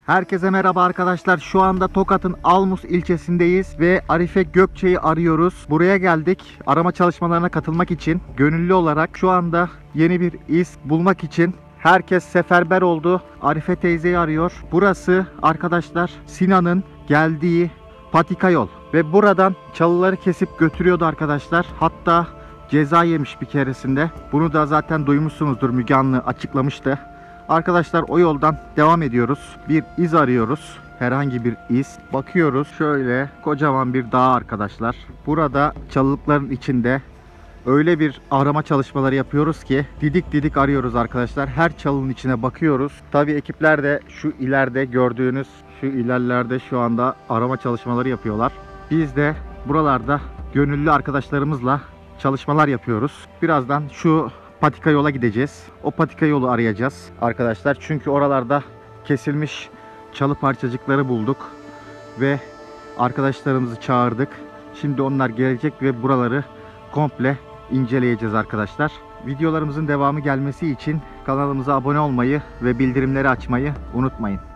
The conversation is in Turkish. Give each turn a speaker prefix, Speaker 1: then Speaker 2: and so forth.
Speaker 1: Herkese merhaba arkadaşlar. Şu anda Tokat'ın Almus ilçesindeyiz ve Arife Gökçe'yi arıyoruz. Buraya geldik arama çalışmalarına katılmak için. Gönüllü olarak şu anda yeni bir iz bulmak için herkes seferber oldu. Arife teyzeyi arıyor. Burası arkadaşlar Sinan'ın geldiği patika yol. Ve buradan çalıları kesip götürüyordu arkadaşlar. Hatta ceza yemiş bir keresinde. Bunu da zaten duymuşsunuzdur, Müge Anlı açıklamıştı. Arkadaşlar o yoldan devam ediyoruz. Bir iz arıyoruz. Herhangi bir iz. Bakıyoruz şöyle kocaman bir dağ arkadaşlar. Burada çalılıkların içinde öyle bir arama çalışmaları yapıyoruz ki didik didik arıyoruz arkadaşlar. Her çalının içine bakıyoruz. Tabii ekipler de şu ileride gördüğünüz şu ilerlerde şu anda arama çalışmaları yapıyorlar. Biz de buralarda gönüllü arkadaşlarımızla çalışmalar yapıyoruz. Birazdan şu patika yola gideceğiz. O patika yolu arayacağız arkadaşlar. Çünkü oralarda kesilmiş çalı parçacıkları bulduk. Ve arkadaşlarımızı çağırdık. Şimdi onlar gelecek ve buraları komple inceleyeceğiz arkadaşlar. Videolarımızın devamı gelmesi için kanalımıza abone olmayı ve bildirimleri açmayı unutmayın.